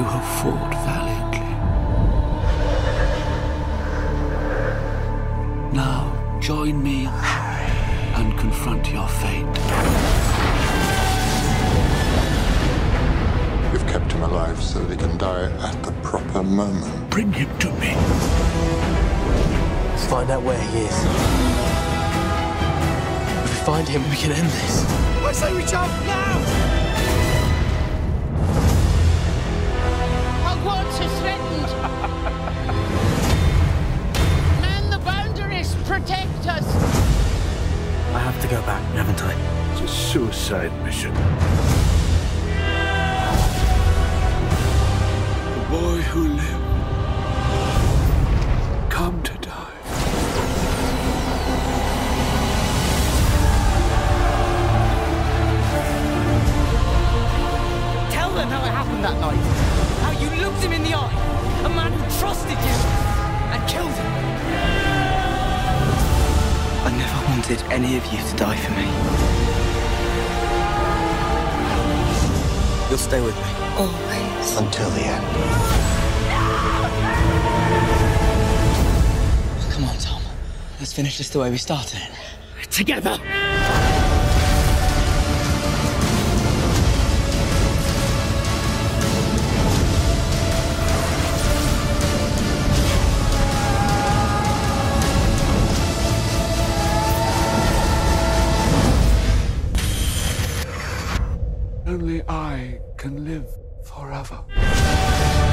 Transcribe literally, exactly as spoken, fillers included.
have fought valiantly. Now, join me and confront your fate. You've kept him alive so that he can die at the proper moment. Bring him to me. Let's find out where he is. If we find him, we can end this. I say we jump now! Hogwarts is threatened. Man the boundaries, protect us. I have to go back, haven't I? It's a suicide mission. The boy who lived, come to die. Tell them how it happened that night. How you looked him in the eye. A man who trusted you and killed him. I never wanted any of you to die for me. You'll stay with me. Always. Until the end. Come on, Tom. Let's finish this the way we started. Together. Only I can live forever.